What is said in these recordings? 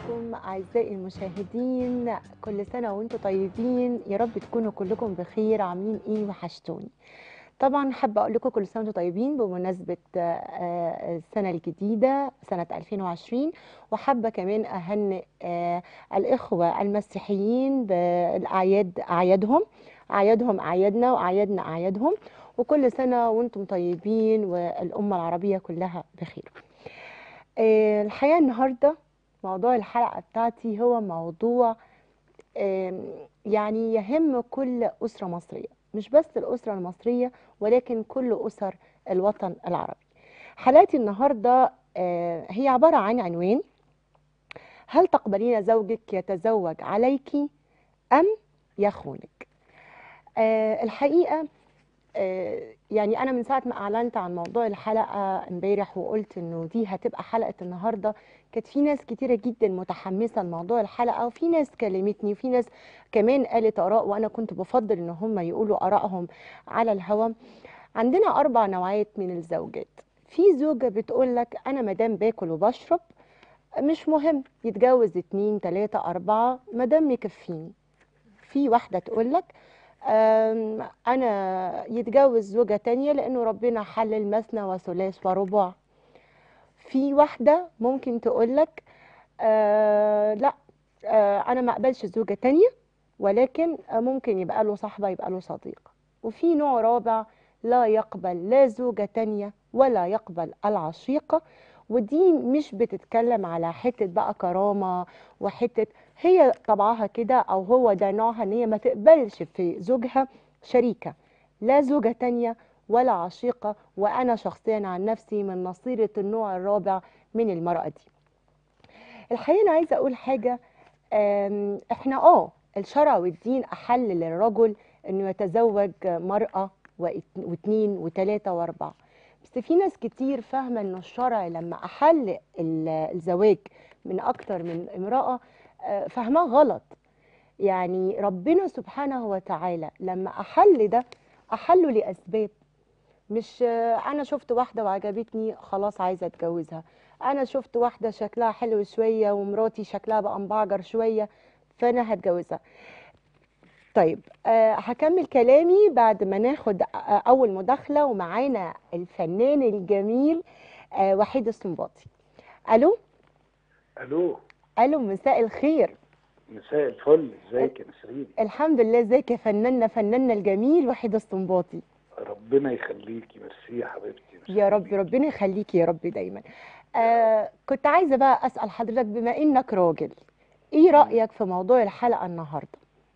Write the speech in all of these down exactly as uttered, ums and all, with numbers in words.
عليكم أعزائي المشاهدين، كل سنة وانتم طيبين. يا رب تكونوا كلكم بخير. عاملين ايه؟ وحشتوني. طبعا حابة اقول لكم كل سنة وانتم طيبين بمناسبة آه، السنة الجديدة سنة ألفين وعشرين. وحابة كمان اهنئ آه، الإخوة المسيحيين بالأعياد، أعيادهم أعيادهم أعيادنا وأعيادنا أعيادهم. وكل سنة وانتم طيبين والأمة العربية كلها بخير. آه، الحقيقة النهاردة موضوع الحلقة بتاعتي هو موضوع آم، يعني يهم كل أسرة مصرية، مش بس الأسرة المصرية ولكن كل أسر الوطن العربي. حلقتي النهاردة آه، هي عبارة عن عنوان: هل تقبلين زوجك يتزوج عليك أم يخونك؟ آه، الحقيقة آه، يعني أنا من ساعة ما أعلنت عن موضوع الحلقة امبارح وقلت إنه دي هتبقى حلقة النهاردة، كانت في ناس كتيرة جدا متحمسة لموضوع الحلقة، وفي ناس كلمتني وفي ناس كمان قالت آراء، وأنا كنت بفضل إن هم يقولوا آرائهم على الهوا. عندنا أربع نوعات من الزوجات. في زوجة بتقولك أنا مدام باكل وبشرب مش مهم يتجوز اتنين تلاتة أربعة مدام يكفيني. في واحدة تقولك أم، انا يتجوز زوجة تانية لانه ربنا حلل مثنى وثلاث ورباع. في واحدة ممكن تقولك أه لا، أه انا ما اقبلش زوجة تانية، ولكن ممكن يبقى له صاحبة، يبقى له صديق. وفي نوع رابع لا يقبل لا زوجة تانية ولا يقبل العشيقة. ودي مش بتتكلم على حتة بقى كرامة وحتة، هي طبعها كده او هو ده نوعها، ان هي ما تقبلش في زوجها شريكة، لا زوجة تانية ولا عشيقة. وانا شخصيا عن نفسي من نصيرة النوع الرابع من المرأة دي. الحقيقة انا عايزة اقول حاجة. أم، احنا اه الشرع والدين احل للرجل انه يتزوج مرأة وات- واتنين وتلاتة واربعة. بس في ناس كتير فاهمة انه الشرع لما احل ال- الزواج من اكتر من امرأة آه، فاهماه غلط. يعني ربنا سبحانه وتعالى لما احل ده احله لاسباب. مش آه، انا شفت واحده وعجبتني خلاص عايزه اتجوزها، انا شفت واحده شكلها حلو شويه ومراتي شكلها بقى مبعجر شويه فانا هتجوزها. طيب أه هكمل كلامي بعد ما ناخد آه، اول مداخله، ومعانا الفنان الجميل أه وحيد السنباطي. الو. الو. الو، مساء الخير. مساء الفل، ال- ازيك يا نسرين؟ الحمد لله. ازيك يا فناننا فناننا الجميل وحيد السنباطي؟ ربنا يخليكي، ميرسي يا حبيبتي، يا ميرسي رب، ليكي. ربنا يخليكي يا رب دايما. يا رب. آه كنت عايزة بقى أسأل حضرتك بما إنك راجل، إيه مم. رأيك في موضوع الحلقة النهاردة؟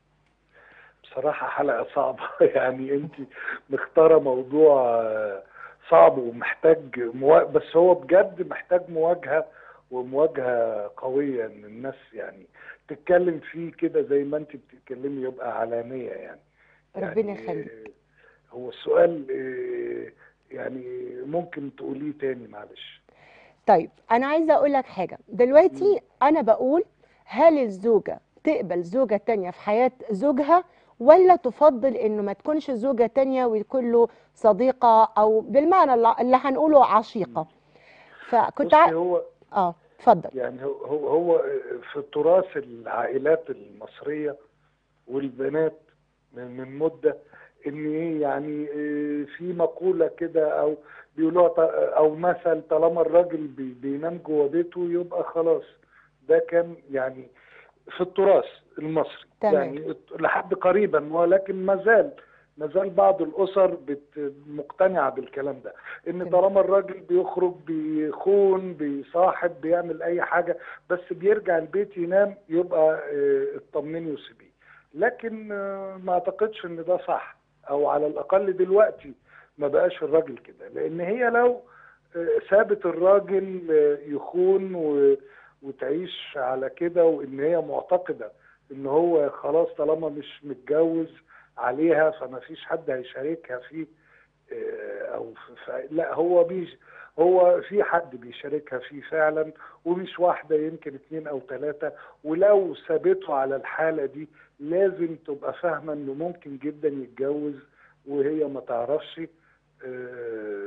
بصراحة حلقة صعبة يعني انت مختارة موضوع آه، صعب ومحتاج موا... بس هو بجد محتاج مواجهة، ومواجهة قوية ان الناس يعني تتكلم فيه كده زي ما انت بتتكلمي، يبقى علانية يعني. ربنا يعني يخليك. آه، هو السؤال آه، يعني ممكن تقوليه تاني معلش؟ طيب أنا عايزة أقول لك حاجة دلوقتي. أنا بقول هل الزوجة تقبل زوجة تانية في حياة زوجها، ولا تفضل إنه ما تكونش زوجة تانية ويكون له صديقة، أو بالمعنى اللي اللي هنقوله عشيقة؟ مم. فكنت ع... بصي، هو آه اتفضل. يعني هو هو هو في تراث العائلات المصرية والبنات من من مدة، ان ايه يعني إيه، في مقولة كده او بيقولوها ط- او مثل: طالما الراجل بي- بينام جوه بيته يبقى خلاص. ده كان يعني في التراث المصري تمام. يعني لحد قريبا، ولكن ما زال ما زال بعض الاسر بت- مقتنعه بالكلام ده، ان تمام. طالما الراجل بيخرج بيخون بيصاحب بيعمل اي حاجه بس بيرجع البيت ينام يبقى آه، اطمني وسيبيه. لكن آه، ما اعتقدش ان ده صح، او على الاقل دلوقتي ما بقاش الراجل كده، لان هي لو آه، سابت الراجل آه، يخون و وتعيش على كده، وان هي معتقده ان هو خلاص طالما مش متجوز عليها فما فيش حد هيشاركها فيه، آه، او في في- لا، هو بيش هو في حد بيشاركها فيه فعلا، ومش واحده، يمكن اتنين او تلاته. ولو سابته على الحاله دي لازم تبقى فاهمه انه ممكن جدا يتجوز وهي ما تعرفش، آه،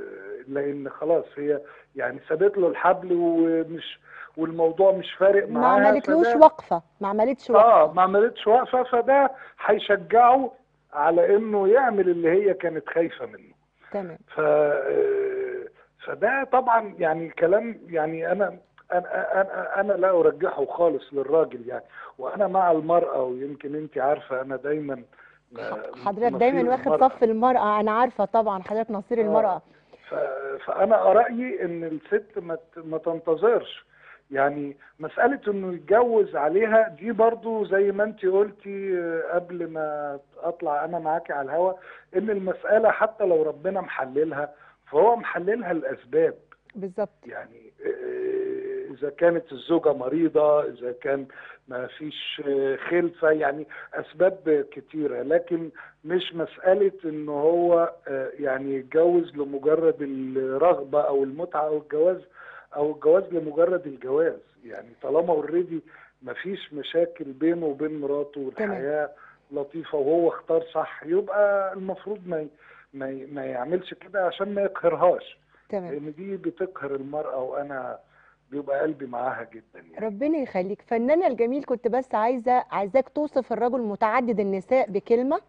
لان خلاص هي يعني سابت له الحبل ومش والموضوع مش فارق ما معاها، عملتلوش فده وقفة، ما عملتش اه وقفة. ما عملتش وقفه، فده هيشجعه على انه يعمل اللي هي كانت خايفه منه. تمام. ف فده طبعا يعني كلام، يعني انا انا انا انا لا ارجحه خالص للراجل يعني، وانا مع المراه، ويمكن انت عارفه انا دايما ح- ن- حضرتك دايما نصير واخد المراه. صف المرأة، أنا عارفة طبعا حضرتك نصير اه المرأة. ف... فانا رايي ان الست ما ت- ما تنتظرش، يعني مساله انه يتجوز عليها دي برضو زي ما انت قلتي آه، قبل ما اطلع انا معاكي على الهوا، ان المساله حتى لو ربنا محللها فهو محللها الاسباب. بالظبط. يعني آه، إذا كانت الزوجة مريضة، إذا كان ما فيش آه، خلفة، يعني أسباب كتيرة، لكن مش مسألة إنه هو آه، يعني يتجوز لمجرد الرغبة أو المتعة أو الجواز، أو الجواز لمجرد الجواز. يعني طالما اوريدي ما فيش مشاكل بينه وبين مراته تمام. والحياة لطيفة وهو اختار صح، يبقى المفروض ما ي- ما ي- ما يعملش كده عشان ما يقهرهاش، تمام. لان دي بتقهر المرأة، وانا بيبقى قلبي معاها جدا يعني. ربنا يخليك فنانة الجميل، كنت بس عايزة عايزاك توصف الرجل متعدد النساء بكلمة.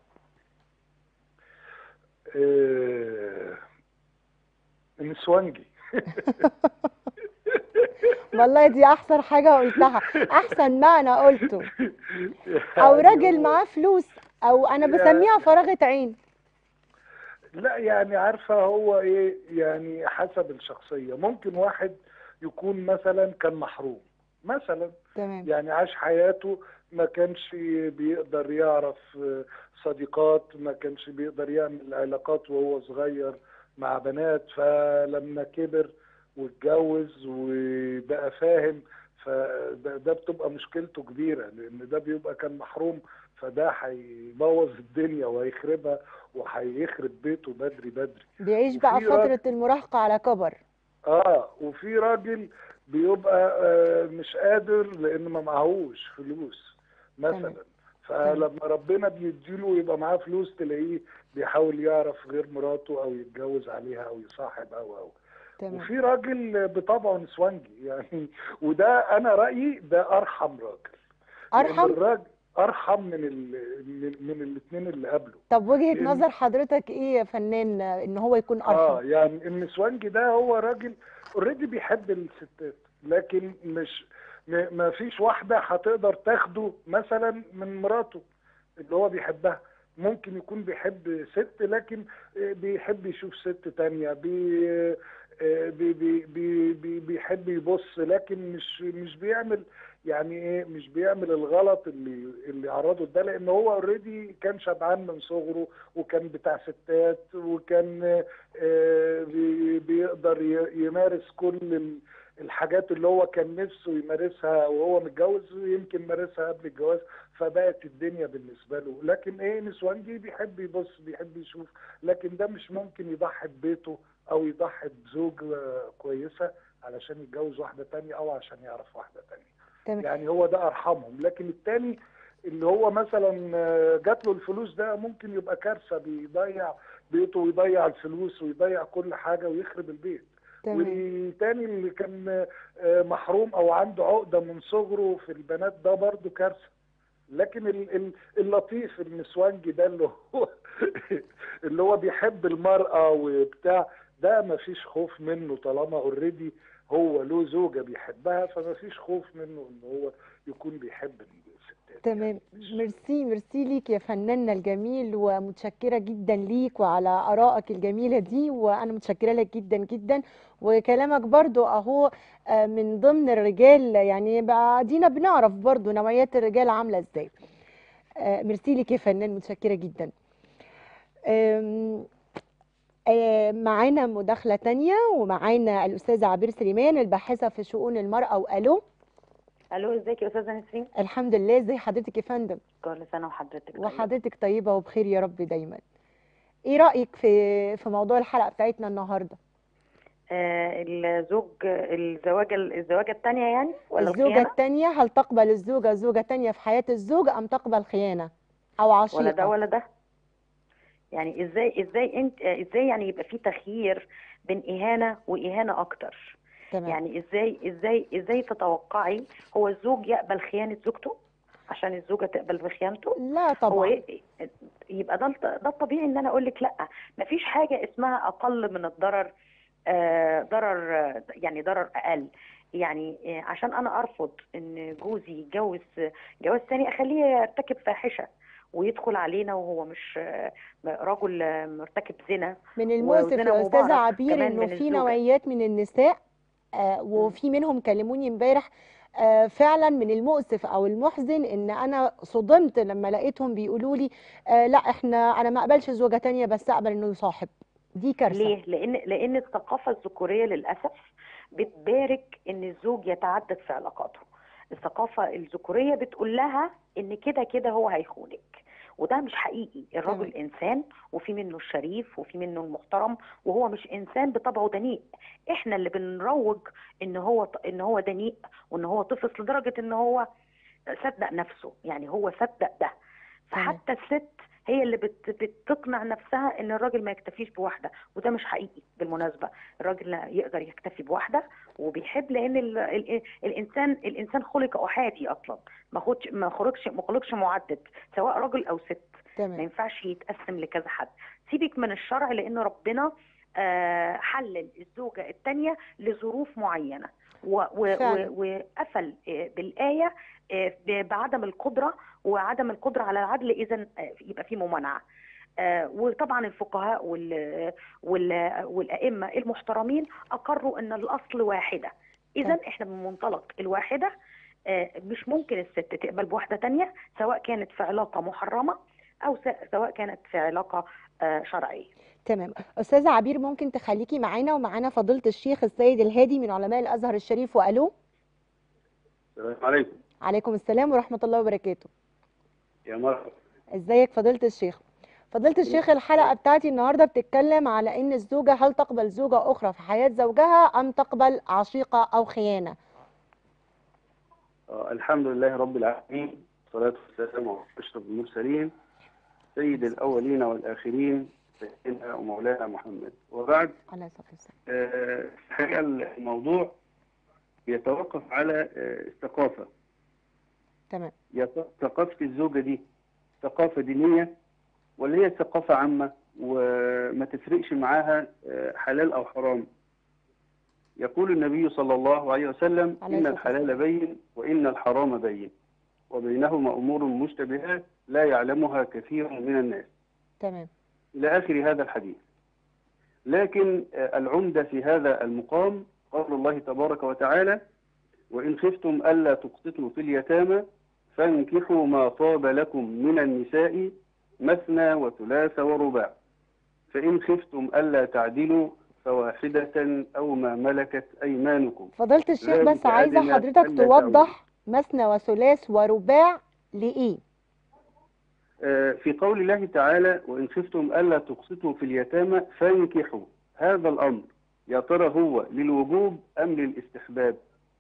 آه، النسوانجي. والله دي أحسن حاجة قلتها، أحسن معنى قلته. أو يعني راجل هو معاه فلوس، أو أنا يا- بسميها فراغة عين. لا يعني عارفة هو ايه، يعني حسب الشخصية. ممكن واحد يكون مثلا كان محروم مثلا، تمام. يعني عاش حياته ما كانش بيقدر يعرف آه، صديقات، ما كانش بيقدر يعمل علاقات وهو صغير مع بنات، فلما كبر واتجوز وبقى فاهم، فده ده بتبقى مشكلته كبيرة، لأن ده بيبقى كان محروم، فده هيبوظ الدنيا وهيخربها وهيخرب بيته بدري بدري. بيعيش بقى وفي راجل فترة المراهقة على كبر. اه وفي راجل بيبقى آه مش قادر لان ما معهوش فلوس تمام. مثلا، تمام. فلما ربنا بيديله يبقى معاه فلوس تلاقيه بيحاول يعرف غير مراته او يتجوز عليها او يصاحب او او تمام. وفي راجل بطبعه نسوانجي يعني. وده انا رأيي ده ارحم راجل، لان أرحم. الراجل ارحم من ال من, من الاثنين اللي قبله. طب وجهة لان نظر حضرتك إيه يا فنان إن هو يكون أرحم؟ اه يعني النسوانجي ده هو راجل اوريدي بيحب الستات، لكن مش م- ما فيش واحدة هتقدر تاخده مثلا من مراته اللي هو بيحبها. ممكن يكون بيحب ست، لكن آه، بيحب يشوف ست تانية، بي آه، بي بي بي بي بيحب يبص، لكن مش مش بيعمل يعني ايه، مش بيعمل الغلط اللي اللي عرضه ده، لان هو اوريدي كان شبعان من صغره، وكان بتاع ستات، وكان آه، بي- بيقدر ي- يمارس كل ال- الحاجات اللي هو كان نفسه يمارسها وهو متجوز، ويمكن مارسها قبل الجواز، فبقت الدنيا بالنسبة له. لكن ايه، نسوانجي بيحب يبص، بيحب يشوف، لكن ده مش ممكن يضحي ببيته او يضحي بزوجة كويسة علشان يتجوز واحدة تانية او عشان يعرف واحدة تانية. تمام. يعني هو ده ارحمهم، لكن التاني اللي هو مثلا آه، جات له الفلوس ده ممكن يبقى كارثة، بيضيع بيته ويضيع الفلوس ويضيع كل حاجة ويخرب البيت. تمام. والتاني اللي كان آه، محروم او عنده عقدة من صغره في البنات ده برضه كارثة. لكن ال- ال- اللطيف النسوانجي ده اللي هو اللي هو بيحب المرأة وبتاع، ده ما فيش خوف منه طالما اوريدي هو له زوجة بيحبها، فما فيش خوف منه ان هو يكون بيحب الستات يعني. تمام. مش ميرسي ميرسي ليك يا فناننا الجميل، ومتشكرة جدا ليك وعلى آرائك الجميلة دي، وأنا متشكرة لك جدا جدا. وكلامك برضو أهو آه، من ضمن الرجال، يعني بقى دينا بنعرف برضو نوعيات الرجال عاملة ازاي. آه، ميرسي ليك يا فنان، متشكرة جدا. آم، آه، معانا مداخلة تانية، ومعانا الأستاذة عبير سليمان الباحثة في شؤون المرأة. وألو. الو، ازيك يا استاذه نسرين؟ الحمد لله، ازي حضرتك يا فندم؟ كل سنه وحضرتك طيبه. وحضرتك طيبة وبخير يا رب دايما. ايه رأيك في في موضوع الحلقة بتاعتنا النهاردة؟ آه الزوج الزواجه الزواجه الثانيه يعني، ولا الزوجة الخيانه؟ التانية، هل تقبل الزوجة زوجة تانية في حياة الزوج أم تقبل خيانة أو ولا ده عشيقة؟ ولا ده. يعني ازاي ازاي انت ازاي يعني يبقى في تخيير بين اهانه واهانه اكتر؟ تمام. يعني ازاي ازاي ازاي تتوقعي هو الزوج يقبل خيانه زوجته عشان الزوجه تقبل بخيانته؟ لا هو طبعا. ي- يبقى ده ده الطبيعي ان انا اقول لك لا، مفيش حاجه اسمها اقل من الضرر. آه، ضرر، آه، يعني ضرر اقل. يعني آه، عشان انا ارفض ان جوزي يتجوز جواز ثاني، اخليه يرتكب فاحشه ويدخل علينا وهو مش آه، رجل آه، مرتكب زنا، من المؤسف وزنا يا استاذه مبارك عبير كمان انه من في الزوجه. نوعيات من النساء، آه، مم. وفي منهم كلموني امبارح، آه، فعلا من المؤسف او المحزن ان انا صدمت لما لقيتهم بيقولوا لي آه، لا احنا انا ما اقبلش زوجة تانية بس اقبل انه يصاحب. دي كارثة. ليه؟ لان لان الثقافه الذكوريه للاسف بتبارك ان الزوج يتعدد في علاقاته. الثقافه الذكوريه بتقول لها ان كده كده هو هيخونك، وده مش حقيقي. الرجل تمام. انسان، وفي منه الشريف وفي منه المحترم، وهو مش انسان بطبعه دنيء. احنا اللي بنروج ان هو ان هو دنيء وان هو طفل، لدرجه ان هو صدق نفسه. يعني هو صدق ده. تمام. فحتى الست هي اللي بت بتقنع نفسها ان الراجل ما يكتفيش بواحده، وده مش حقيقي بالمناسبه. الراجل لا يقدر يكتفي بواحده وبيحب، لان ال ال الانسان الانسان خلق احادي اصلا، ما خدش ما خلقش ما خلقش معدد، سواء راجل او ست. ما تمام. ينفعش يتقسم لكذا حد. سيبك من الشرع، لان ربنا آه، حلل الزوجه الثانيه لظروف معينه، و- و- فعلا. و- وقفل آه، بالايه آه، ب- بعدم القدره وعدم القدره على العدل، اذا آه، يبقى في ممانعه. آه، وطبعا الفقهاء وال وال والائمه المحترمين اقروا ان الاصل واحده. اذا تمام. احنا من منطلق الواحده، آه، مش ممكن الست تقبل بواحده تانية، سواء كانت في علاقه محرمه او س- سواء كانت في علاقه آه، شرعيه. تمام. استاذة عبير ممكن تخليكي معانا، ومعانا فضيلة الشيخ السيد الهادي من علماء الازهر الشريف. والو. السلام عليكم. عليكم السلام ورحمة الله وبركاته. يا مرحبا. ازيك فضيلة الشيخ؟ فضيلة الشيخ، الحلقة بتاعتي النهاردة بتتكلم على ان الزوجة هل تقبل زوجة اخرى في حياة زوجها ام تقبل عشيقة او خيانة؟ آه الحمد لله رب العالمين، والصلاة والسلام على أشرف المرسلين سيد الأولين والآخرين سيدنا ومولانا محمد، وبعد. عليه الصلاة والسلام. آه، الحقيقة الموضوع يتوقف على آه، الثقافة. تمام. يا ترى ثقافة الزوجة دي ثقافة دينية ولا هي ثقافة عامة وما تفرقش معاها آه، حلال أو حرام؟ يقول النبي صلى الله عليه وسلم: عليه إن الصلاة الحلال والسلام. بين وإن الحرام بين وبينهما أمور مشتبهات لا يعلمها كثير من الناس، تمام. إلى آخر هذا الحديث. لكن آه، العمدة في هذا المقام قول الله تبارك وتعالى: وإن خفتم ألا تقسطوا في اليتامى فانكحوا ما طاب لكم من النساء مثنى وثلاث ورباع، فإن خفتم ألا تعدلوا فواحدة أو ما ملكت أيمانكم فضيلة الشيخ، ذلك بس عايزة أدنى حضرتك ألا تعودوا. توضح مثنى وثلاث ورباع لإيه؟ آه، في قول الله تعالى: وإن خفتم ألا تقسطوا في اليتامى فانكحوا، هذا الأمر يا ترى هو للوجوب أم للاستحباب؟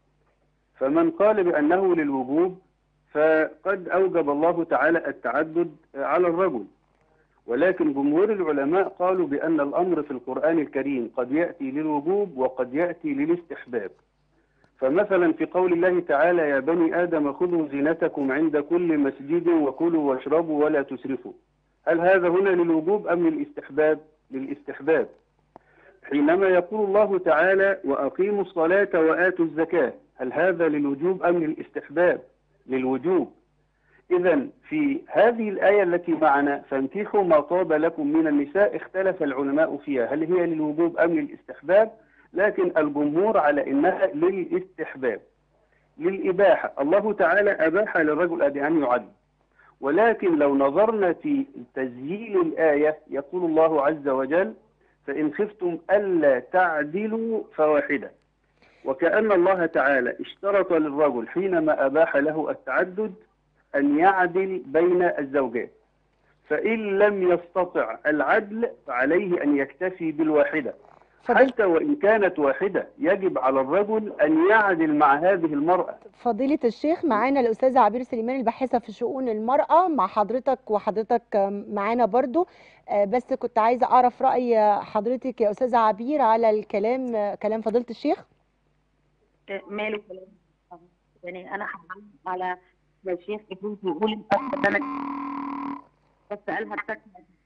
فمن قال بأنه للوجوب فقد أوجب الله تعالى التعدد على الرجل، ولكن جمهور العلماء قالوا بأن الأمر في القرآن الكريم قد يأتي للوجوب وقد يأتي للاستحباب. فمثلا في قول الله تعالى: يا بني آدم خذوا زينتكم عند كل مسجد وكلوا واشربوا ولا تسرفوا، هل هذا هنا للوجوب أم للاستحباب؟ للاستحباب. حينما يقول الله تعالى: وأقيموا الصلاة وآتوا الزكاة، هل هذا للوجوب أم للاستحباب؟ للوجوب. إذا في هذه الآية التي معنا: فانكحوا ما طاب لكم من النساء، اختلف العلماء فيها هل هي للوجوب أم للاستحباب، لكن الجمهور على إنها للاستحباب، للإباحة. الله تعالى أباح للرجل أن يعد، ولكن لو نظرنا في تسجيل الآية يقول الله عز وجل: فإن خفتم ألا تعدلوا فواحدة، وكأن الله تعالى اشترط للرجل حينما أباح له التعدد أن يعدل بين الزوجات، فإن لم يستطع العدل فعليه أن يكتفي بالواحدة. فضيلة حتى وإن كانت واحدة يجب على الرجل أن يعدل مع هذه المرأة. فضيلة الشيخ معانا الأستاذة عبير سليمان الباحثة في شؤون المرأة مع حضرتك، وحضرتك معانا برضو. آه، بس كنت عايزة أعرف رأي حضرتك يا أستاذة عبير على الكلام، آه، كلام فضيلة الشيخ. ماله كلام يعني انا هعلق على الشيخ ابن بيقول الفصل ده بس قالها بشكل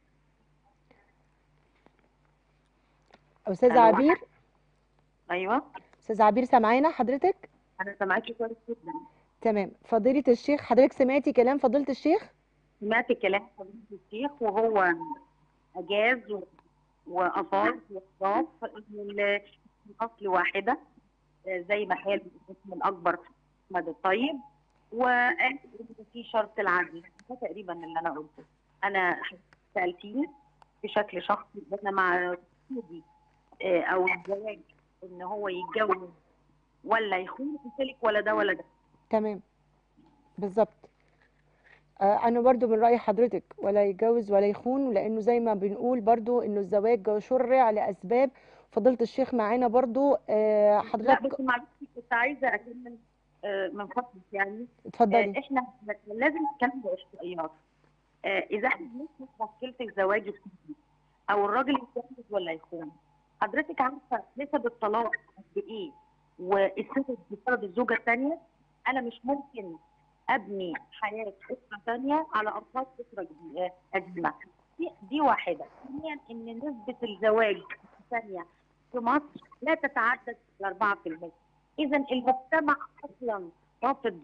أستاذة ألو. عبير، ايوه أستاذة عبير سامعانا حضرتك؟ انا سامعاكي كويس جدا. تمام. فضيلة الشيخ حضرتك سمعتي كلام فضيلة الشيخ؟ سمعت كلام فضيلة الشيخ وهو اجاز واضاف واضاف ان الاصل واحده زي ما قال الاسم الاكبر احمد الطيب، وقال ان في شرط العدل. ده تقريبا اللي انا قلته. انا سالتيني بشكل شخصي انا مع سيدي او الزواج ان هو يتجوز ولا يخون، قلت لك ولا ده ولا ده. تمام بالظبط. آه، انا برضو من رأي حضرتك، ولا يتجوز ولا يخون، لانه زي ما بنقول برضو انه الزواج شرع لاسباب. فضيلة الشيخ معانا برضو. آه، لا حضرتك بس معلش كنت عايزه اكمل آه، من فضلك يعني. اتفضلي. آه، احنا لازم نتكلم باحصائيات. آه، اذا احنا بنشوف مشكله الزواج السني او الراجل يتجوز ولا يخون، حضرتك عارفه نسب الطلاق قد ايه والسبب بسبب الزوجه الثانيه؟ انا مش ممكن ابني حياه اسره ثانيه على ارقام اسره قديمه. دي, دي واحده. ثانيا ان نسبه الزواج الثانيه في مصر لا تتعدى أربعة بالمئة. اذا المجتمع اصلا رافض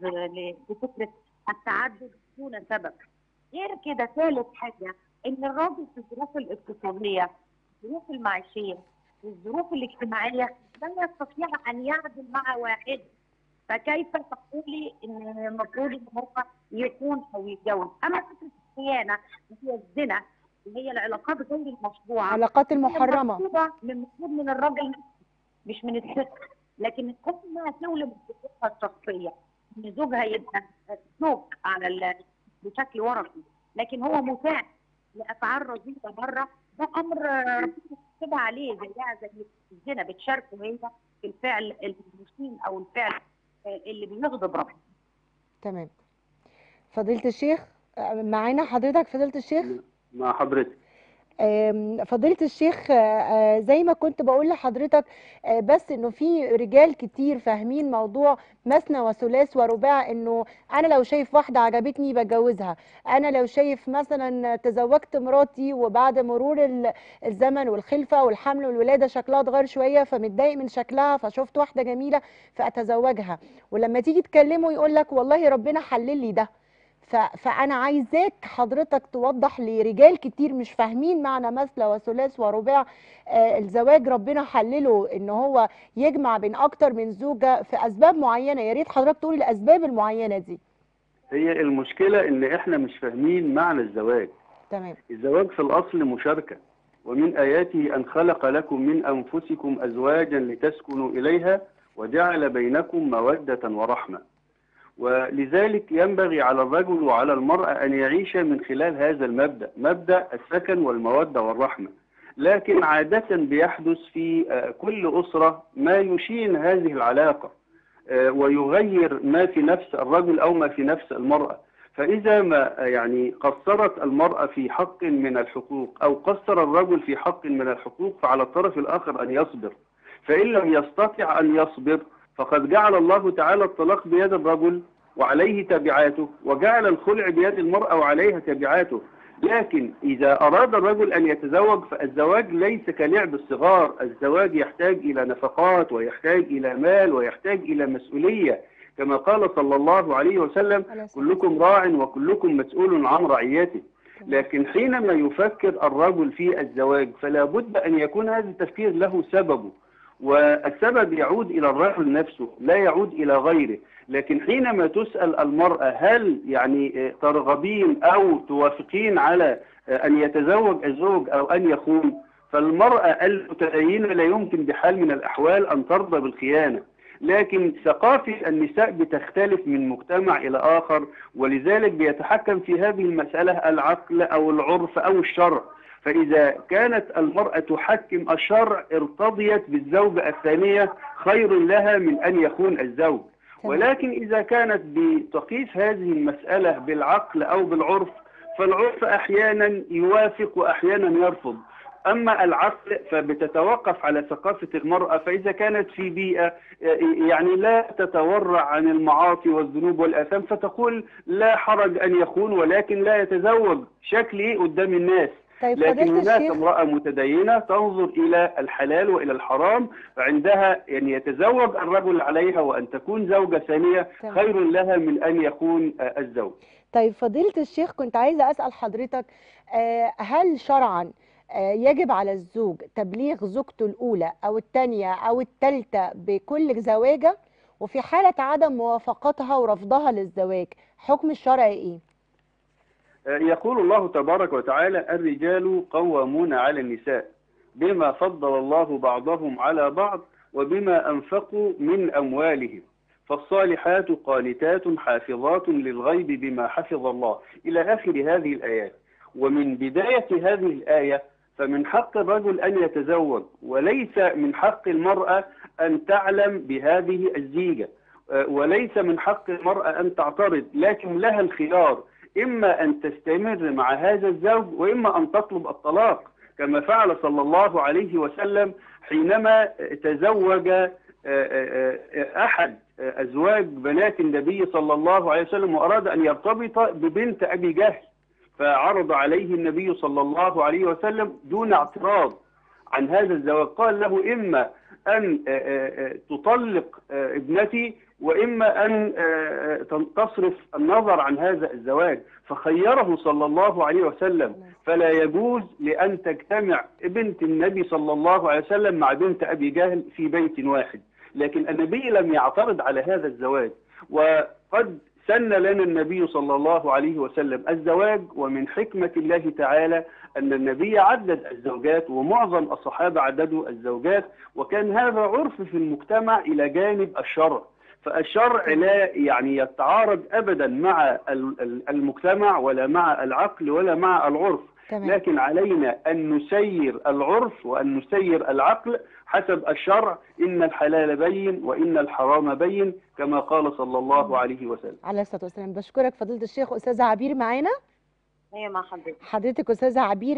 لفكره التعدد دون سبب. غير كده ثالث حاجه ان الراجل في الظروف الاقتصاديه، الظروف المعيشيه والظروف الاجتماعيه لا يستطيع ان يعدل مع واحد، فكيف تقولي ان المفروض ان هو يكون او يتجوز؟ اما فكره الخيانه وهي الزنا وهي العلاقات غير المشروعه، علاقات المحرمة من المفروض من الراجل مش من الست، لكن تحس انها تولد بصفتها الشخصيه ان زوجها يبقى زوج على بشكل ورقي، لكن هو مساعد لافعال رذيله بره. ده امر ربنا كتب عليه زيها زي الزنا، بتشاركه هي في الفعل المسيء او الفعل اللي بيغضب ربنا. تمام. فضيلة الشيخ معانا حضرتك. فضيلة الشيخ مع حضرتك. آم، فضيلة الشيخ، آه، آه، زي ما كنت بقول لحضرتك، آه، بس انه في رجال كتير فاهمين موضوع مثنى وثلاث ورباع، انه انا لو شايف واحدة عجبتني بتجوزها، انا لو شايف مثلا تزوجت مراتي وبعد مرور ال- الزمن والخلفة والحمل والولادة شكلها اتغير شوية فمتضايق من شكلها فشفت واحدة جميلة فاتزوجها، ولما تيجي تكلمه يقول لك والله ربنا حلل لي ده. ف- فأنا عايزاك حضرتك توضح لرجال كتير مش فاهمين معنى مثل وثلاث ورباع آه الزواج ربنا حلله إن هو يجمع بين أكتر من زوجة في أسباب معينة. يا ريت حضرتك تقول الأسباب المعينة دي. هي المشكلة إن إحنا مش فاهمين معنى الزواج. تمام. الزواج في الأصل مشاركة، ومن آياته أن خلق لكم من أنفسكم أزواجا لتسكنوا إليها وجعل بينكم مودة ورحمة. ولذلك ينبغي على الرجل وعلى المرأة أن يعيش من خلال هذا المبدأ، مبدأ السكن والمودة والرحمة. لكن عادة بيحدث في كل أسرة ما يشين هذه العلاقة ويغير ما في نفس الرجل أو ما في نفس المرأة. فإذا ما يعني قصرت المرأة في حق من الحقوق أو قصر الرجل في حق من الحقوق فعلى الطرف الآخر أن يصبر، فإن لم يستطع أن يصبر فقد جعل الله تعالى الطلاق بيد الرجل وعليه تبعاته، وجعل الخلع بيد المرأة وعليها تبعاته. لكن إذا أراد الرجل أن يتزوج فالزواج ليس كلعب الصغار، الزواج يحتاج إلى نفقات ويحتاج إلى مال ويحتاج إلى مسؤولية، كما قال صلى الله عليه وسلم كلكم راع وكلكم مسؤول عن رعيته. لكن حينما يفكر الرجل في الزواج فلا بد أن يكون هذا التفكير له سببه، والسبب يعود إلى الرجل نفسه لا يعود إلى غيره. لكن حينما تسأل المرأة هل يعني ترغبين أو توافقين على أن يتزوج الزوج أو أن يخون، فالمرأة المتدينة لا يمكن بحال من الأحوال أن ترضى بالخيانة. لكن ثقافة النساء بتختلف من مجتمع إلى آخر، ولذلك بيتحكم في هذه المسألة العقل أو العرف أو الشرع. فإذا كانت المرأة تحكم الشرع ارتضيت بالزوجة الثانية خير لها من أن يخون الزوج. ولكن إذا كانت بتقيس هذه المسألة بالعقل أو بالعرف، فالعرف أحيانا يوافق وأحيانا يرفض. أما العقل فبتتوقف على ثقافة المرأة، فإذا كانت في بيئة يعني لا تتورع عن المعاصي والذنوب والآثام فتقول لا حرج أن يخون ولكن لا يتزوج، شكل إيه قدام الناس. طيب لكن هناك الشيخ... امرأة متدينة تنظر إلى الحلال وإلى الحرام، عندها يعني يتزوج الرجل عليها وأن تكون زوجة ثانية خير لها من أن يكون الزوج. طيب فضيلة الشيخ، كنت عايزة أسأل حضرتك، هل شرعا يجب على الزوج تبليغ زوجته الأولى أو الثانية أو الثالثة بكل زواجة؟ وفي حالة عدم موافقتها ورفضها للزواج حكم الشرع إيه؟ يقول الله تبارك وتعالى: الرجال قوامون على النساء بما فضل الله بعضهم على بعض وبما أنفقوا من أموالهم فالصالحات قانتات حافظات للغيب بما حفظ الله، إلى آخر هذه الآيات. ومن بداية هذه الآية فمن حق الرجل أن يتزوج، وليس من حق المرأة أن تعلم بهذه الزيجة، وليس من حق المرأة أن تعترض، لكن لها الخيار، إما أن تستمر مع هذا الزوج وإما أن تطلب الطلاق، كما فعل صلى الله عليه وسلم حينما تزوج أحد أزواج بنات النبي صلى الله عليه وسلم وأراد أن يرتبط ببنت أبي جهل، فعرض عليه النبي صلى الله عليه وسلم دون اعتراض عن هذا الزواج، قال له: إما أن تطلق ابنتي وإما أن تصرف النظر عن هذا الزواج، فخيره صلى الله عليه وسلم. فلا يجوز لأن تجتمع بنت النبي صلى الله عليه وسلم مع بنت أبي جهل في بيت واحد، لكن النبي لم يعترض على هذا الزواج. وقد سن لنا النبي صلى الله عليه وسلم الزواج، ومن حكمة الله تعالى أن النبي عدد الزوجات ومعظم الصحابة عددوا الزوجات، وكان هذا عرف في المجتمع إلى جانب الشرع. فالشرع لا يعني يتعارض أبدا مع المجتمع ولا مع العقل ولا مع العرف، لكن علينا أن نسير العرف وأن نسير العقل حسب الشرع. إن الحلال بين وإن الحرام بين، كما قال صلى الله عليه وسلم. عليه الصلاة والسلام. بشكرك فضيلة الشيخ. أستاذة عبير معانا؟ ايوه مع حضرتك. حضرتك أستاذة عبير،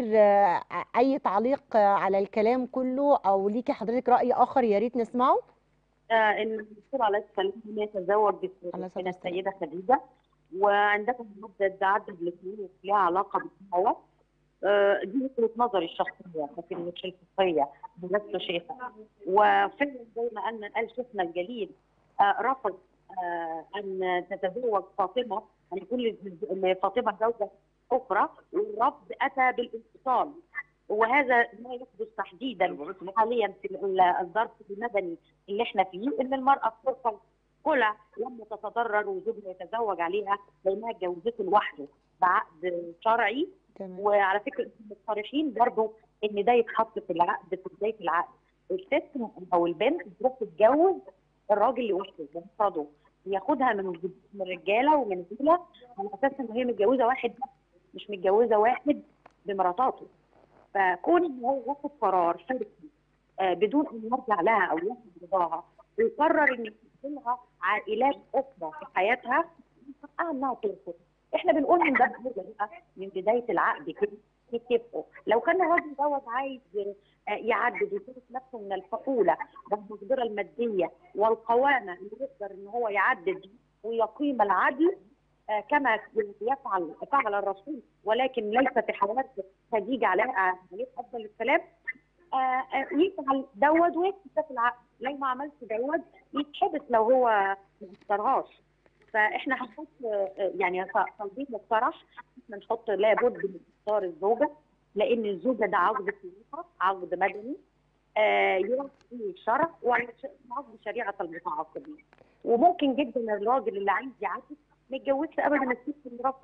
أي تعليق على الكلام كله أو ليكي حضرتك رأي آخر يا ريت نسمعه؟ آه ان الرسول عليه السلام يتزوج من السيدة خديجة، وعندما عدد عدد الاثنين لها علاقة بالهوى. آه دي وجهة نظري الشخصية، لكن مش الفقهية، لست شيخة. وفعلا زي ما قالنا قال شيخنا الجليل آه رفض آه ان تتزوج فاطمة، ان يكون لفاطمة زوجة أخرى، والرفض أتى بالانفصال، وهذا ما يحدث تحديدا حاليا في الظرف المدني اللي احنا فيه، ان المرأة بتوصل خلع لما تتضرر وزوجها يتزوج عليها لانها اتجوزته لوحده بعقد شرعي. تمام. وعلى فكرة مقترحين برضه ان ده يتحط في العقد، في بداية العقد الست او البنت تروح تتجوز الراجل لوحده بمفرده، ياخدها من من الرجاله ومن الزوجه على اساس ان هي متجوزه واحد مش متجوزه واحد بمراتاته. فكون ان هو ياخد قرار شرعي آه بدون ان يرجع لها او ياخد رضاها ويقرر ان يكون لها عائلات اخرى في حياتها، من حقها انها ترفض. احنا بنقول من ده من بدايه العقد كده يتفقوا. لو كان الراجل دوت عايز آه يعدد ويشوف نفسه من الفقوله بالمقدره الماديه والقوامه اللي يقدر ان هو يعدد ويقيم العدل آه كما يفعل فعل الرسول، ولكن ليس في حالات خديجه عليها افضل السلام، آه يفعل دوت ويكتب في العقد. لو ما عملش دوت يتحبس لو هو ما اختارهاش. فاحنا هنحط يعني تنظيم مقترح، احنا نحط لابد من اختيار الزوجه، لان الزوجه ده عقد سليقه، عقد مدني آه يرفض فيه الشرع وعقد شريعه المتعاقدين. وممكن جدا الراجل اللي عايز يعدد ما يتجوزش ابدا الست اللي رافضه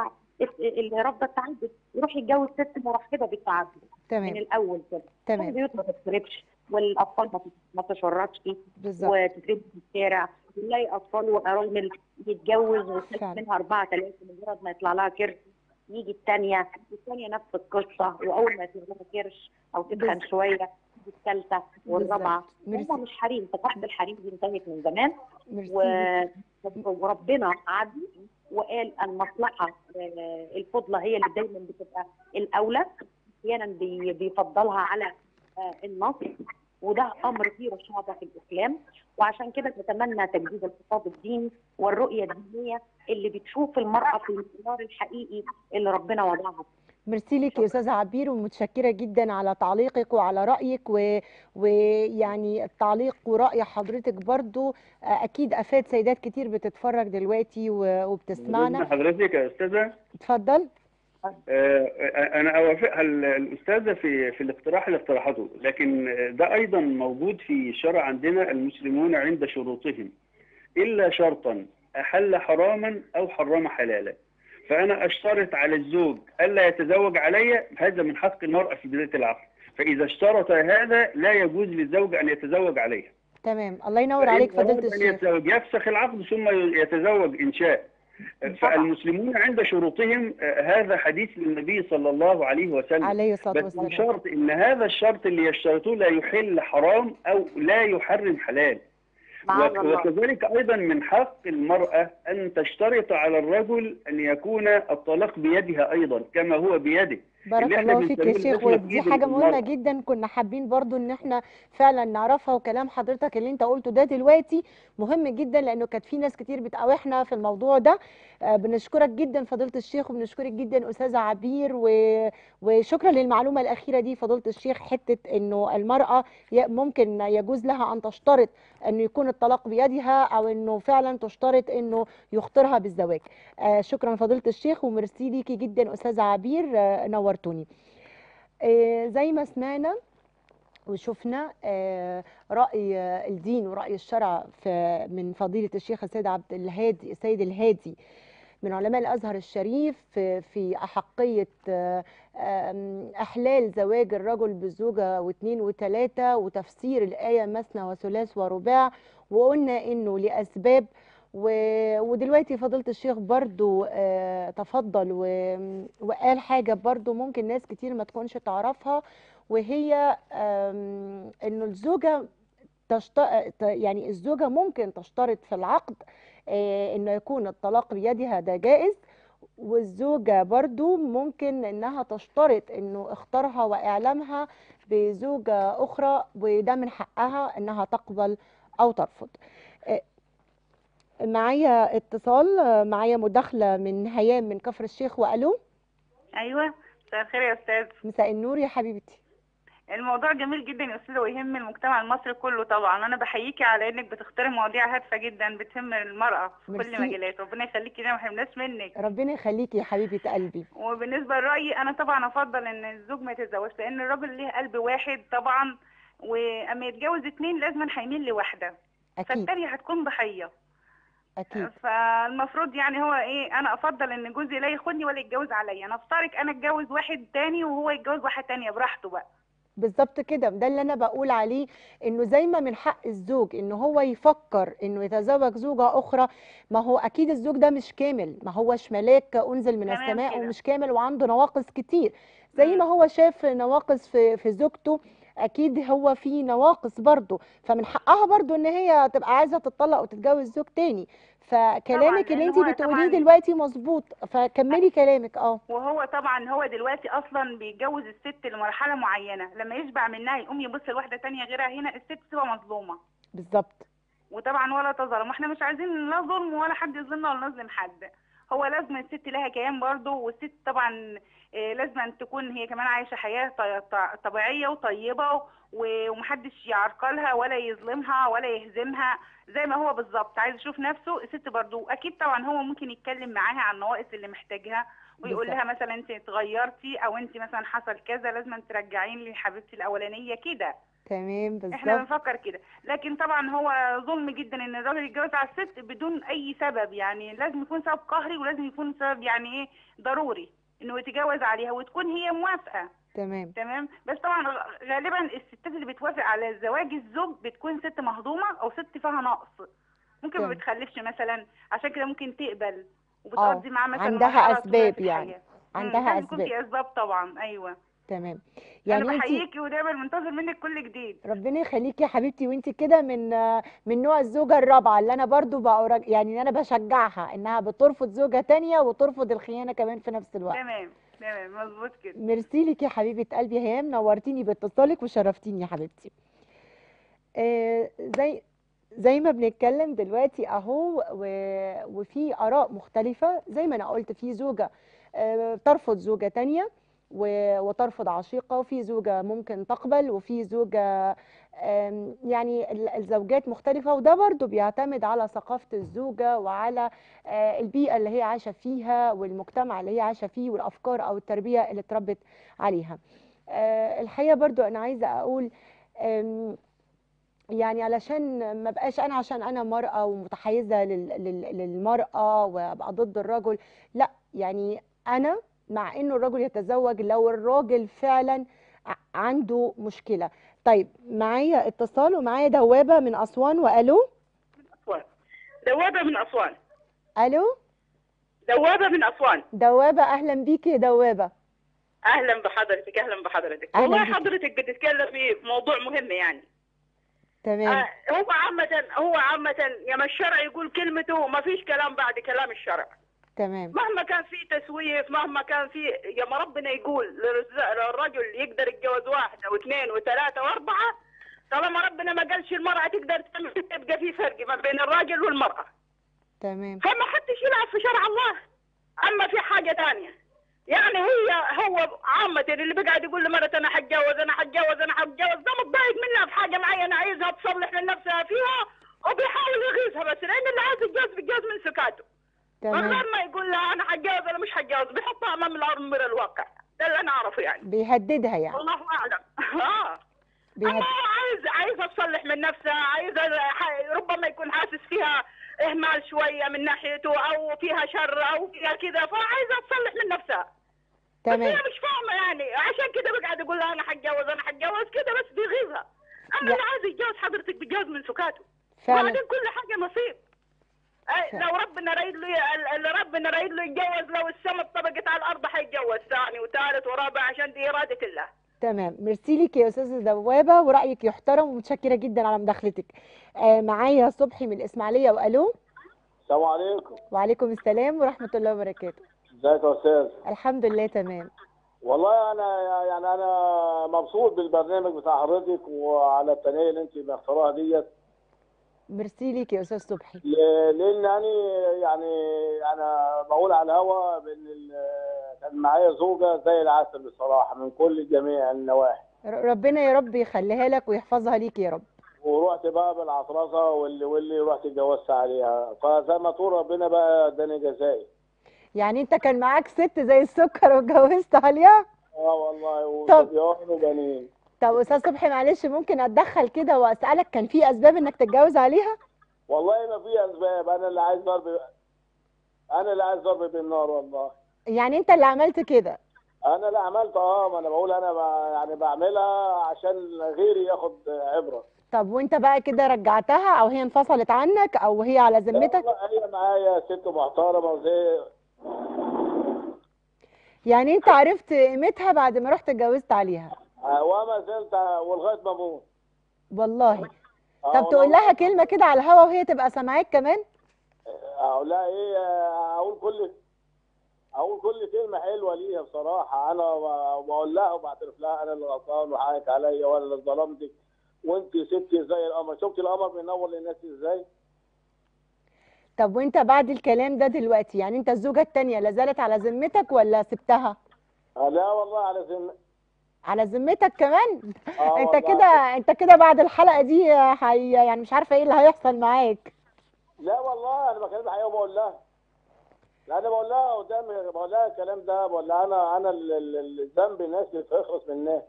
اللي رافضه التعدد، يروح يتجوز ست مرحبه بالتعدد. تمام. من الاول كده. تمام. البيوت ما تتخربش والاطفال ما تشردش وتتربي في الشارع، ونلاقي اطفال وارامل يتجوز ويخلف منها اربعه ثلاثه مجرد ما يطلع لها كرش يجي الثانيه، الثانيه نفس القصه، واول ما تجيب لها كرش او تتخن بز- شويه تيجي الثالثه والرابعه. بالظبط. ميرسي. هم مش حريم، ثقافه الحريم دي انتهت من زمان. ميرسي و... ليكي. وربنا عدل وقال المصلحه آه، الفضلى هي اللي دايما بتبقى الاولى، احيانا بي- بيفضلها على آه، النص، وده امر فيه رشاده في الاسلام. وعشان كده نتمنى تجديد الخطاب الديني والرؤيه الدينيه اللي بتشوف المراه في المعيار الحقيقي اللي ربنا وضعها. ميرسي لك يا استاذه عبير، ومتشكره جدا على تعليقك وعلى رايك و... ويعني التعليق وراي حضرتك برضو آه، اكيد افاد سيدات كتير بتتفرج دلوقتي و- وبتسمعنا. بإذن حضرتك يا أستاذة، اتفضل. آه، أنا أوافقها ال- الأستاذة في في الاقتراح اللي اقترحته، لكن ده أيضا موجود في الشرع عندنا: المسلمون عند شروطهم إلا شرطا أحل حراما أو حرم حلالا. فأنا أشترط على الزوج ألا يتزوج علي، هذا من حق المرأة في بداية العقد، فإذا اشترط هذا لا يجوز للزوج أن يتزوج عليها. تمام، الله ينور فإن عليك فضيله أراد أن الشيخ. يتزوج يفسخ العقد ثم يتزوج إن شاء. فالمسلمون عند شروطهم، آه، هذا حديث للنبي صلى الله عليه وسلم، عليه الصلاه بس والسلام. بشرط ان هذا الشرط اللي يشترطوه لا يحل حرام او لا يحرم حلال. معاذ وك- الله. وكذلك ايضا من حق المرأة ان تشترط على الرجل ان يكون الطلاق بيدها ايضا كما هو بيده. بارك اللي احنا الله فيك يا بنسميه شيخ، العصمة في ودي ايد حاجة مهمة المرأة. جدا كنا حابين برضو ان احنا فعلا نعرفها، وكلام حضرتك اللي انت قلته ده دلوقتي مهم جدا، لانه كانت في ناس كتير بتقاوحنا في الموضوع ده. آه، بنشكرك جدا فضيلة الشيخ، وبنشكرك جدا أستاذة عبير، و... وشكرا للمعلومة الأخيرة دي فضيلة الشيخ، حتة انه المرأة ي- ممكن يجوز لها ان تشترط انه يكون الطلاق بيدها، او انه فعلا تشترط انه يخطرها بالزواج. آه، شكرا فضيلة الشيخ، وميرسي ليكي جدا أستاذة عبير، آه، نورتوني. آه، زي ما سمعنا وشفنا آه، رأي آه، الدين ورأي الشرع في من فضيلة الشيخ السيد عبد الهادي السيد الهادي من علماء الأزهر الشريف في في أحقية آه، آم، إحلال زواج الرجل بالزوجة واثنين وثلاثة، وتفسير الآية مثنى وثلاث ورباع، وقلنا إنه لأسباب. و- ودلوقتي فضيلة الشيخ برضو آه، تفضل و- وقال حاجة برضو ممكن ناس كتير ما تكونش تعرفها، وهي آم، إنه الزوجة تشت... يعني الزوجة ممكن تشترط في العقد آه، انه يكون الطلاق بيدها، ده جائز. والزوجة برضو ممكن انها تشترط انه اختارها واعلامها بزوجة اخرى، وده من حقها انها تقبل او ترفض. آه، معايا اتصال، آه، معايا مداخلة من هيام من كفر الشيخ. والو، ايوه، مساء الخير يا استاذ. مساء النور يا حبيبتي. الموضوع جميل جدا يا استاذه، ويهم المجتمع المصري كله طبعا. انا بحييكي على انك بتختاري مواضيع هادفه جدا بتهم المراه في ميرسي. كل المجالات. ربنا يخليكي، ده ما حرمناش منك. ربنا يخليكي يا حبيبة قلبي. وبالنسبه لرايي انا طبعا افضل ان الزوج ما يتزوجش، لان الراجل ليه قلب واحد طبعا، واما يتجوز اتنين لازم هيميل لواحده، اكيد فالتانيه هتكون ضحيه. اكيد. فالمفروض يعني هو ايه، انا افضل ان جوزي لا يخوني ولا يتجوز عليا. انا افترض انا اتجوز واحد تاني وهو يتجوز واحده تانيه براحته بقى. بالظبط كده، ده اللي انا بقول عليه، انه زي ما من حق الزوج انه هو يفكر انه يتزوج زوجة اخرى، ما هو اكيد الزوج ده مش كامل، ما هوش ملاك انزل من تمام السماء كده. ومش كامل وعنده نواقص كتير. زي ما مم. هو شاف نواقص في في زوجته، اكيد هو في نواقص برضه، فمن حقها برضه ان هي تبقى عايزة تتطلق وتتجوز زوج تاني. طبعا، فكلامك اللي لان انت هو بتقوليه طبعا، دلوقتي مظبوط، فكملي كلامك. اه وهو طبعا هو دلوقتي اصلا بيتجوز الست لمرحله معينه، لما يشبع منها يقوم يبص لواحده تانية غيرها، هنا الست تبقى مظلومه. بالظبط. وطبعا ولا تظلم، واحنا مش عايزين لا ظلم ولا حد يظلمنا ولا نظلم حد. هو لازم الست لها كيان برضه، والست طبعا آه، لازم أن تكون هي كمان عايشه حياه طي- ط- طبيعيه وطيبه، و- ومحدش يعرقلها ولا يظلمها ولا يهزمها، زي ما هو بالظبط عايز يشوف نفسه. الست برضه اكيد طبعا هو ممكن يتكلم معاها عن النواقص اللي محتاجها، ويقول بالظبط. لها مثلا انت اتغيرتي، او انت مثلا حصل كذا لازم ترجعين لي حبيبتي الاولانيه كده. تمام احنا بالظبط. بنفكر كده، لكن طبعا هو ظلم جدا ان الراجل يتجوز على الست بدون اي سبب. يعني لازم يكون سبب قهري، ولازم يكون سبب يعني ايه ضروري انه يتجوز عليها وتكون هي موافقه. تمام. تمام. بس طبعا غ- غالبا الستات اللي بتوافق على زواج الزوج بتكون ست مهضومه او ست فيها نقص، ممكن ما تمام. بتخلفش مثلا، عشان كده ممكن تقبل اه وبتقضي معاه مثلا عندها مرحله طويله اسباب في يعني. الحياه. مم، عندها لازم يكون اسباب. في اسباب طبعا. ايوه. تمام. انا يعني انت بحييكي ودايما منتظر منك كل جديد. ربنا يخليكي يا حبيبتي، وانت كده من من نوع الزوجه الرابعه اللي انا برضو بقى يعني انا بشجعها انها بترفض زوجه تانية وترفض الخيانه كمان في نفس الوقت. تمام تمام مظبوط كده. ميرسي لك يا حبيبه قلبي يا هيام، نورتيني باتصالك وشرفتيني يا حبيبتي. آه زي زي ما بنتكلم دلوقتي اهو، وفي اراء مختلفه زي ما انا قلت، في زوجه آه ترفض زوجه تانية وترفض عشيقه، وفي زوجه ممكن تقبل، وفي زوجه يعني الزوجات مختلفه، وده برضو بيعتمد على ثقافه الزوجه وعلى آه البيئه اللي هي عايشه فيها والمجتمع اللي هي عايشه فيه والافكار او التربيه اللي اتربت عليها. آه الحقيقه برضو انا عايزه اقول يعني علشان ما بقاش انا عشان انا مرأة ومتحيزة للمرأة وابقى ضد الرجل، لا، يعني انا مع انه الرجل يتزوج لو الراجل فعلا عنده مشكلة. طيب معايا اتصال ومعايا دوابة من اسوان. والو. من اسوان. دوابة من اسوان. الو. دوابة من اسوان. دوابة اهلا بيكي يا دوابة. اهلا بحضرتك. اهلا بحضرتك. أهلاً والله بيكي. حضرتك بتتكلم في موضوع مهم يعني. تمام. آه هو عامة هو عامة يا الشرع يقول كلمته وما فيش كلام بعد كلام الشرع. تمام. مهما كان في تسويف، مهما كان في، يا ما ربنا يقول للرجل يقدر يتجوز واحدة واثنين وثلاثة واربعة، طالما ربنا ما قالش المرأة تقدر تعمل، يبقى في فرق ما بين الراجل والمرأة. تمام. فما حدش يلعب في شرع الله. اما في حاجة ثانية، يعني هي هو عامة اللي بيقعد يقول لمرته انا حتجوز انا حتجوز انا حتجوز، ده متضايق منها في حاجة معينة عايزها تصلح من نفسها فيها وبيحاول يغيظها، بس لان اللي عايز يتجوز بيتجوز من سكاته. من تمام. غير ما يقول لها انا حتجوز انا مش حتجوز، بيحطها امام الامر الواقع. ده اللي انا اعرفه يعني. بيهددها يعني. والله اعلم. اه بيهد... اما هو عايز عايزه تصلح من نفسها، عايزه ربما يكون حاسس فيها اهمال شويه من ناحيته او فيها شر او فيها كذا، فعايزه تصلح من نفسها. بس تمام. هي مش فاهمه يعني، عشان كده بقعد يقول لها انا حتجوز انا حتجوز كده، بس بيغيظها. اما يا- اللي عايز يتجوز حضرتك بيتجوز من سكاته. فعلا. وبعدين كل حاجه نصيب. أي فعلا. لو ربنا رايد له اللي ربنا رايد له يتجوز، لو السماء طبقت على الارض حيتجوز ثاني وثالث ورابع، عشان دي اراده الله. تمام. ميرسي ليك يا استاذه دوابه، ورايك يحترم، ومتشكره جدا على مداخلتك. آه معايا صبحي من الاسماعيليه. والو. السلام عليكم. وعليكم السلام ورحمه الله وبركاته. ازيك يا استاذ؟ الحمد لله تمام. والله انا يعني انا مبسوط بالبرنامج بتاع حضرتك وعلى التنيه اللي انت مختارها ديت. ميرسي ليك يا استاذ صبحي. ل- لان يعني يعني انا بقول على الهوا بان ال- كان معايا زوجه زي العسل بصراحه من كل جميع النواحي، ر- ربنا يا رب يخليها لك ويحفظها ليك يا رب. ورحت بقى بالعطرسه واللي واللي رحت اتجوزت عليها، فزي ما تقول ربنا بقى اداني جزائي. يعني انت كان معاك ست زي السكر واتجوزت عليها؟ اه والله، طب. وصبيان وبنين. طب استاذ صبحي معلش ممكن اتدخل كده واسالك، كان في اسباب انك تتجوز عليها؟ والله ما في اسباب، انا اللي عايز ضرب انا اللي عايز ضرب بالنار والله. يعني انت اللي عملت كده؟ انا اللي عملت. اه ما انا بقول انا ب... يعني بعملها عشان غيري ياخد عبره. طب وانت بقى كده رجعتها او هي انفصلت عنك او هي على لا ذمتك؟ والله هي معايا ست محترمه وزي. يعني انت عرفت قيمتها بعد ما رحت اتجوزت عليها؟ آه، وما زلت ولغايه ما اموت. والله. آه طب تقول والله. لها كلمه كده على الهوا وهي تبقى سامعاك كمان؟ اقول لها ايه؟ آه، اقول كل اقول كل كلمه حلوه ليها بصراحه. انا ب- بقول لها وبعترف لها انا اللي غلطان وحقك عليا وانا اللي ظلمتك، وانت ستي زي القمر. شفتي القمر بينور للناس ازاي؟ طب وانت بعد الكلام ده دلوقتي يعني انت الزوجه التانيه لا زالت على ذمتك ولا سبتها؟ آه، لا والله على ذم. على ذمتك كمان؟ اه انت والله. كده انت كده بعد الحلقه دي حي... يعني مش عارفه ايه اللي هيحصل معاك. لا والله انا بكلمها حقيقه وبقول لها. لا انا بقول لها قدامي، بقول لها الكلام ده، بقول لها انا انا ال- ال- الذنب الناس اللي تخلص منها.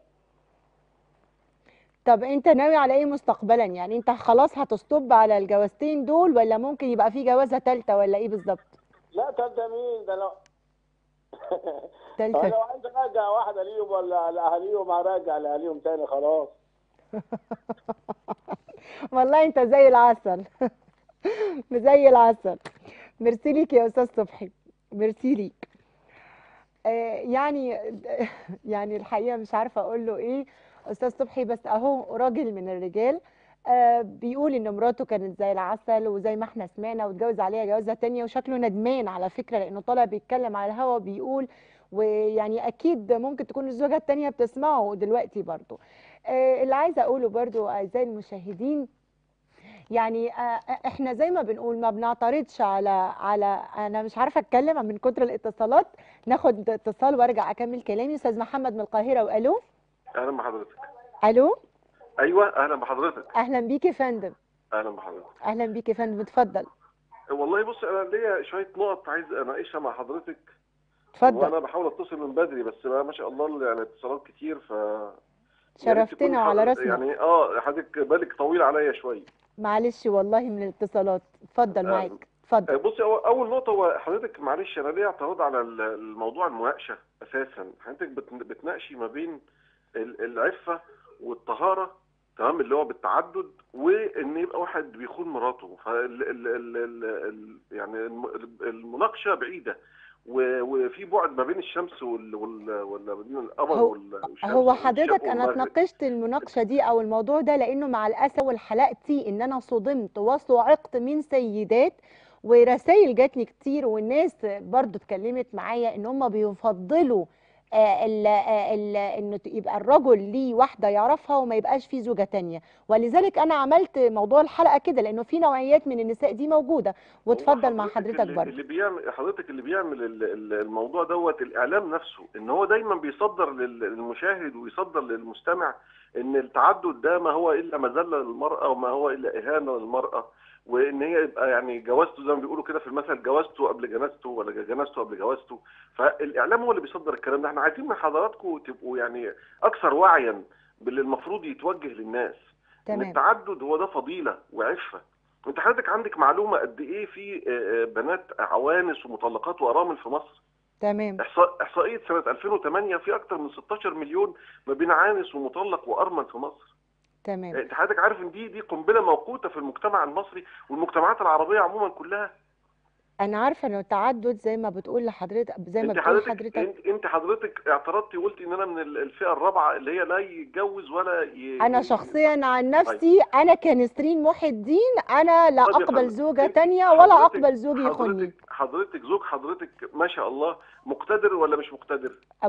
طب انت ناوي على ايه مستقبلا؟ يعني انت خلاص هتستوب على الجوازتين دول ولا ممكن يبقى في جوازه ثالثه ولا ايه بالظبط؟ لا تالتة مين ده؟ لو ثالثه. لو عايز ارجع واحده ليهم ولا لاهاليهم هرجع لاهاليهم تاني خلاص. والله انت زي العسل. زي العسل. ميرسي ليك يا استاذ صبحي، ميرسي ليك. آه، يعني يعني الحقيقة مش عارفة أقول له إيه أستاذ صبحي، بس أهو راجل من الرجال آه، بيقول إن مراته كانت زي العسل وزي ما إحنا سمعنا، واتجوز عليها جوازة تانية، وشكله ندمان على فكرة لأنه طالع بيتكلم على الهوا بيقول، ويعني أكيد ممكن تكون الزوجة التانية بتسمعه دلوقتي برضو. آه، اللي عايزة أقوله برضو أعزائي المشاهدين، يعني آه، احنا زي ما بنقول ما بنعترضش على على انا مش عارفه اتكلم من كتر الاتصالات. ناخد اتصال وارجع اكمل كلامي. استاذ محمد من القاهره، والو. اهلا بحضرتك. الو. ايوه اهلا بحضرتك. اهلا بيك يا فندم. اهلا بحضرتك. اهلا بيك يا فندم، اتفضل. والله بص انا ليا شويه نقط عايز اناقشها مع حضرتك. اتفضل. وانا بحاول اتصل من بدري بس ما شاء الله يعني اتصالات كتير ف شرفتنا وعلى راسنا. يعني اه حضرتك بالك طويل عليا شويه. معلش والله من الاتصالات، اتفضل معاك. اتفضل. بصي اول نقطه هو حضرتك معلش انا ليا اعتراض على الموضوع المناقشه اساسا. حضرتك بتناقشي ما بين العفه والطهاره تمام اللي هو بالتعدد وان يبقى واحد بيخون مراته. فال ال ال ال يعني المناقشه بعيده وفي بعد ما بين الشمس وال ولا بين القمر والشمس. هو حضرتك انا اتناقشت المناقشه دي او الموضوع ده لانه مع الاسف والحلقتي ان انا صدمت وصعقت من سيدات، ورسائل جاتني كتير والناس برضو اتكلمت معايا ان هم بيفضلوا انه يبقى الرجل ليه واحده يعرفها وما يبقاش فيه زوجه تانية، ولذلك انا عملت موضوع الحلقه كده لانه في نوعيات من النساء دي موجوده. واتفضل مع حضرتك برضه. اللي بيعمل حضرتك اللي بيعمل الموضوع دوت الاعلام نفسه، ان هو دايما بيصدر للمشاهد ويصدر للمستمع ان التعدد ده ما هو الا مذله للمراه وما هو الا اهانه للمراه، وان هي يبقى يعني جوازته زي ما بيقولوا كده في المثل جوازته قبل جنازته ولا جنازته قبل جوازته. فالاعلام هو اللي بيصدر الكلام ده. احنا عايزين من حضراتكم تبقوا يعني اكثر وعيا باللي المفروض يتوجه للناس. تمام. ان التعدد هو ده فضيله وعفه. انت حضرتك عندك معلومه قد ايه في بنات عوانس ومطلقات وارامل في مصر؟ تمام. احصائيه سنه ألفين وثمانية في اكثر من ستاشر مليون ما بين عانس ومطلق وارمل في مصر. تمام. انت حضرتك عارف ان دي دي قنبله موقوته في المجتمع المصري والمجتمعات العربيه عموما كلها. انا عارفه انه التعدد زي ما بتقول لحضرتك زي ما انت بتقول حضرتك, حضرتك انت انت حضرتك اعترضتي وقلتي ان انا من الفئه الرابعه اللي هي لا يتجوز ولا ي... انا شخصيا عن نفسي طيب. انا كنسرين محي الدين انا لا طيب اقبل زوجه تانية ولا اقبل زوج يخوني. حضرتك حضرتك زوج حضرتك ما شاء الله مقتدر ولا مش مقتدر؟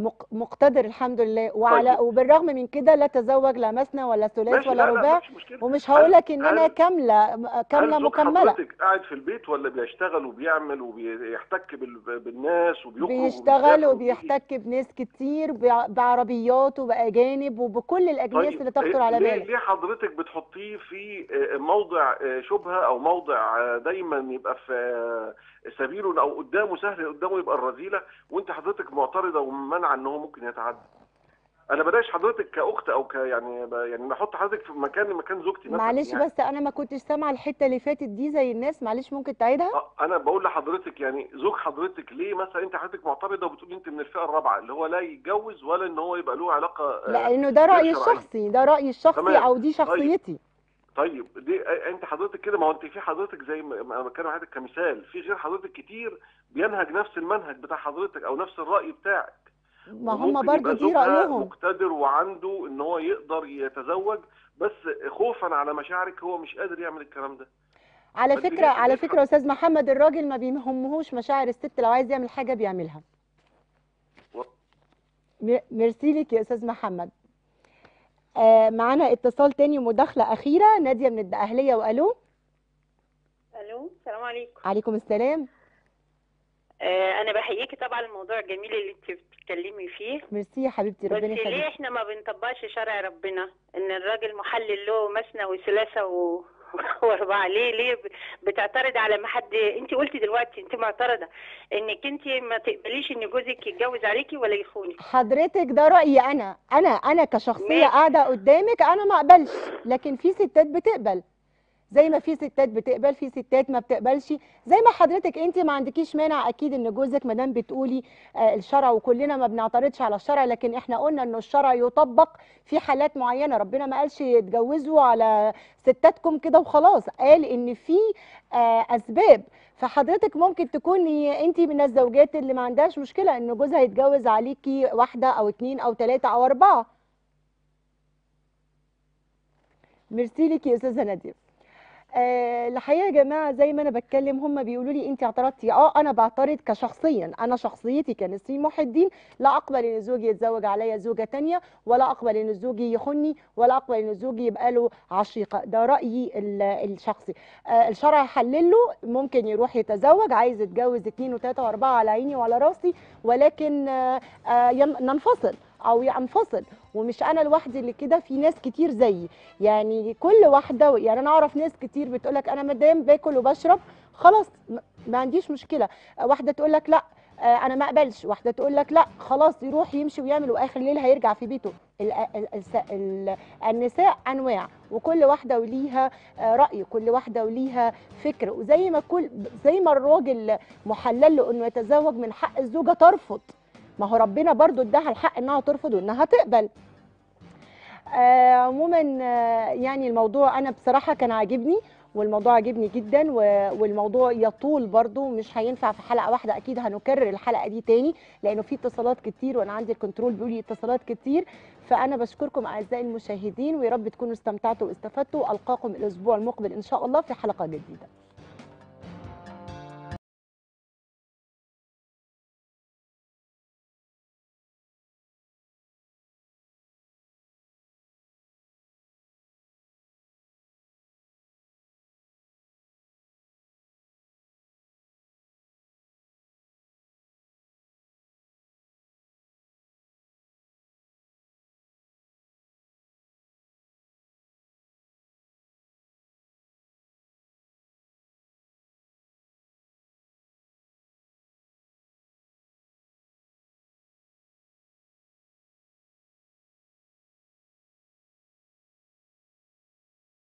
مقتدر الحمد لله، وعلى طيب. وبالرغم من كده لا تزوج لا مثنى ولا ثلاث ولا رباع، ومش هقول لك ان انا كامله كامله مكمله. حضرتك قاعد في البيت ولا بيشتغل وبيعمل وبيحتك بالناس وبيخرج؟ بيشتغل وبيحتك بناس كتير بعربيات وباجانب وبكل الاجناس طيب. اللي تخطر على بالك. ليه حضرتك بتحطيه في موضع شبهه او موضع دايما يبقى في سبيله او قدامه سهل قدامه يبقى الرذيله، وانت حضرتك معترضه ومنع ان هو ممكن يتعدى؟ انا بلاش حضرتك كاخت او ك يعني يعني بحط حضرتك في مكان مكان زوجتي مثلا. معلش يعني. بس انا ما كنتش سامعه الحته اللي فاتت دي زي الناس، معلش ممكن تعيدها؟ اه انا بقول لحضرتك يعني زوج حضرتك ليه مثلا انت حضرتك معترضه وبتقولي انت من الفئه الرابعه اللي هو لا يتجوز ولا ان هو يبقى له علاقه لانه ده رايي الشخصي، ده رايي الشخصي تمام. او دي شخصيتي. طيب. طيب دي انت حضرتك كده، ما هو انت في حضرتك زي ما كانوا حضرتك كمثال في غير حضرتك كتير بينهج نفس المنهج بتاع حضرتك او نفس الراي بتاعك. ما هم برضو دي رايهم. مقتدر وعنده ان هو يقدر يتزوج بس خوفا على مشاعرك هو مش قادر يعمل الكلام ده. على فكره على فكره يا استاذ محمد الراجل ما بيهمهوش مشاعر الست، لو عايز يعمل حاجه بيعملها. و... ميرسي لك يا استاذ محمد. آه معانا اتصال تاني ومداخله اخيره. ناديه من الدقهليه، والو. الو السلام عليكم. عليكم السلام. آه انا بحييكي طبعا الموضوع الجميل اللي انت بتتكلمي فيه. ميرسي يا حبيبتي ربنا يخليكي. بس ليه احنا ما بنطبقش شرع ربنا ان الراجل محلل له مثنى وثلاثه و... واربعه؟ ليه ليه بتعترض على ما حد؟ انت قلتي دلوقتي انت معترضه انك انت ما تقبليش ان جوزك يتجوز عليكي ولا يخونك. حضرتك ده رايي انا انا انا كشخصيه قاعده قدامك انا ما اقبلش، لكن في ستات بتقبل زي ما في ستات بتقبل، في ستات ما بتقبلش. زي ما حضرتك انت ما عندكيش مانع اكيد ان جوزك، ما دام بتقولي آه الشرع، وكلنا ما بنعترضش على الشرع، لكن احنا قلنا انه الشرع يطبق في حالات معينه. ربنا ما قالش يتجوزوا على ستاتكم كده وخلاص، قال ان في آه اسباب. فحضرتك ممكن تكوني انت من الزوجات اللي ما عندهاش مشكله ان جوزها يتجوز عليكي واحده او اتنين او تلاته او اربعه. ميرسي لك يا استاذه ناديه. آه الحقيقه يا جماعه زي ما انا بتكلم، هم بيقولوا لي انت اعترضتي. اه انا بعترض كشخصيا، انا شخصيتي كنسرين محي الدين لا اقبل ان زوجي يتزوج عليا زوجه تانية، ولا اقبل ان زوجي يخني، ولا اقبل ان زوجي يبقى له عشيقه. ده رايي الشخصي. آه الشرع يحلل له، ممكن يروح يتزوج، عايز يتجوز اتنين وتلاته واربعه على عيني وعلى راسي، ولكن آه آه ننفصل او ينفصل. ومش انا لوحدي اللي كده، في ناس كتير زيي. يعني كل واحده، يعني انا اعرف ناس كتير بتقولك انا مادام باكل وبشرب خلاص ما عنديش مشكله. واحده تقولك لا انا ما اقبلش، واحده تقولك لا خلاص يروح يمشي ويعمل واخر الليل هيرجع في بيته. ال ال ال النساء انواع، وكل واحده وليها راي، كل واحده وليها فكر. وزي ما كل زي ما الراجل محلل له انه يتزوج، من حق الزوجه ترفض. ما هو ربنا برضو اداها الحق انها ترفض وانها تقبل. آه عموما آه يعني الموضوع انا بصراحه كان عاجبني، والموضوع عاجبني جدا، والموضوع يطول برضو، مش هينفع في حلقه واحده. اكيد هنكرر الحلقه دي تاني لانه في اتصالات كتير، وانا عندي الكنترول بيقول لي اتصالات كتير. فانا بشكركم اعزائي المشاهدين، ويا رب تكونوا استمتعتوا واستفدتوا. القاكم الاسبوع المقبل ان شاء الله في حلقه جديده.